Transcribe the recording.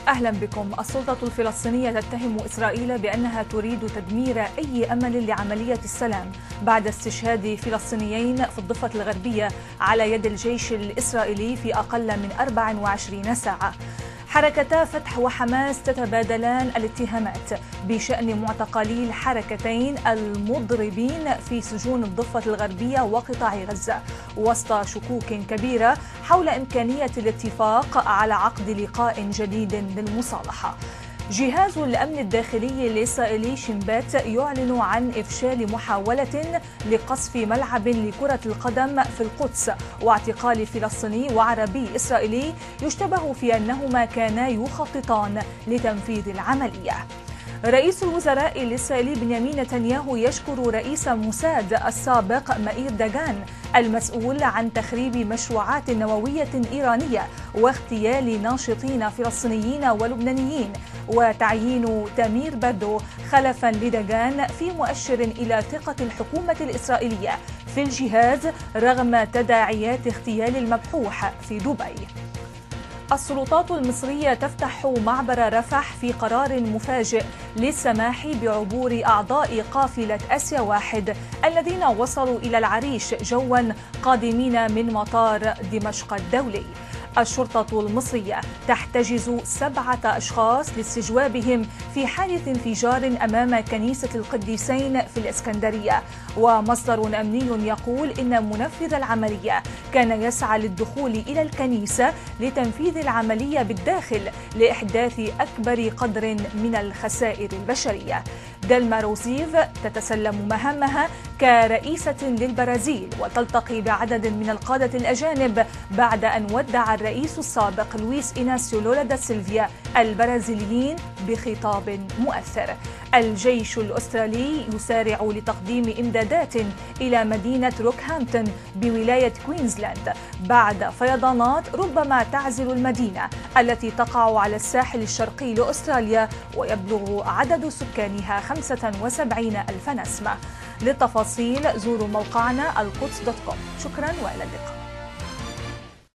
أهلا بكم. السلطة الفلسطينية تتهم إسرائيل بأنها تريد تدمير أي أمل لعملية السلام بعد استشهاد فلسطينيين في الضفة الغربية على يد الجيش الإسرائيلي في أقل من 24 ساعة. حركتا فتح وحماس تتبادلان الاتهامات بشأن معتقلي الحركتين المضربين في سجون الضفة الغربية وقطاع غزة، وسط شكوك كبيرة حول إمكانية الاتفاق على عقد لقاء جديد للمصالحة. جهاز الأمن الداخلي الإسرائيلي شين بيت يعلن عن إفشال محاولة لقصف ملعب لكرة القدم في القدس واعتقال فلسطيني وعربي إسرائيلي يشتبه في أنهما كانا يخططان لتنفيذ العملية. رئيس الوزراء الإسرائيلي بنيامين نتنياهو يشكر رئيس موساد السابق مائير داغان المسؤول عن تخريب مشروعات نووية إيرانية واغتيال ناشطين فلسطينيين ولبنانيين، وتعيين تامير بردو خلفا لداغان في مؤشر إلى ثقة الحكومة الإسرائيلية في الجهاز رغم تداعيات اغتيال المبحوح في دبي. السلطات المصرية تفتح معبر رفح في قرار مفاجئ للسماح بعبور أعضاء قافلة آسيا واحد الذين وصلوا إلى العريش جوا قادمين من مطار دمشق الدولي. الشرطة المصرية تحتجز 7 أشخاص لاستجوابهم في حادث انفجار أمام كنيسة القديسين في الإسكندرية، ومصدر أمني يقول إن منفذ العملية كان يسعى للدخول إلى الكنيسة لتنفيذ العملية بالداخل لإحداث أكبر قدر من الخسائر البشرية. ديلما روسيف تتسلم مهامها كرئيسة للبرازيل وتلتقي بعدد من القادة الأجانب بعد أن ودع الرئيس السابق لويس إناسيو لولا دا سيلفيا البرازيليين بخطاب مؤثر. الجيش الأسترالي يسارع لتقديم إمدادات إلى مدينة روكهامبتون بولاية كوينزلاند بعد فيضانات ربما تعزل المدينة التي تقع على الساحل الشرقي لأستراليا ويبلغ عدد سكانها 75,000 نسمة. للتفاصيل زوروا موقعنا القدس.com. شكرا وإلى اللقاء.